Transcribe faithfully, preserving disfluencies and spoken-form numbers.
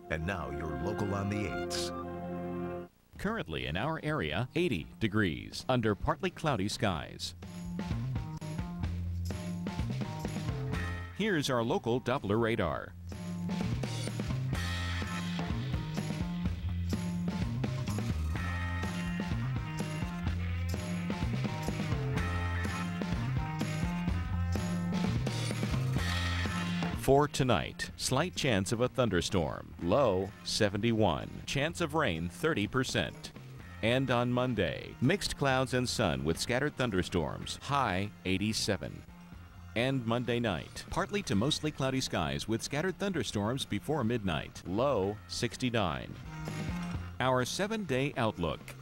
And now your local on the eights. Currently in our area, eighty degrees under partly cloudy skies. Here's our local Doppler radar. For tonight, slight chance of a thunderstorm, low seventy-one, chance of rain thirty percent. And on Monday, mixed clouds and sun with scattered thunderstorms, high eighty-seven. And Monday night, partly to mostly cloudy skies with scattered thunderstorms before midnight, low sixty-nine. Our seven-day outlook.